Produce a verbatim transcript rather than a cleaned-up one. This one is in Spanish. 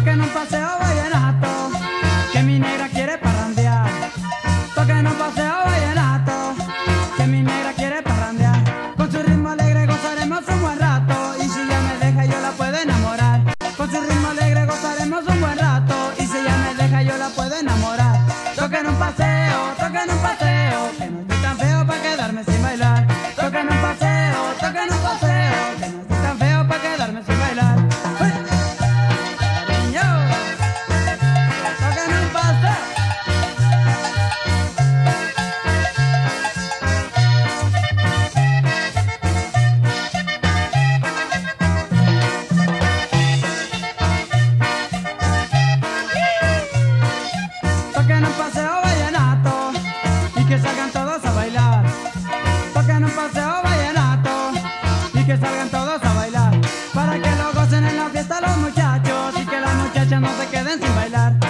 Toquen un paseo vallenato, que mi negra quiere parrandear. Toquen un paseo vallenato, que mi negra quiere parrandear. Con su ritmo alegre gozaremos un buen rato, y si ella me deja yo la puedo enamorar. Con su ritmo alegre gozaremos un buen rato, y si ella me deja yo la puedo enamorar. Toquen un paseo, toquen un paseo, que no estoy tan feo para quedarme sin bailar. Toquen un paseo, toquen un paseo, que no estoy tan feo para quedarme sin bailar. ¡Uy! Cariño, toquen un paseo. Toquen un paseo vallenato y que salgan todos a bailar. Toquen un paseo vallenato y que salgan todos a bailar. Para que lo gocen en la fiesta los muchachos y que las muchachas no se queden sin bailar.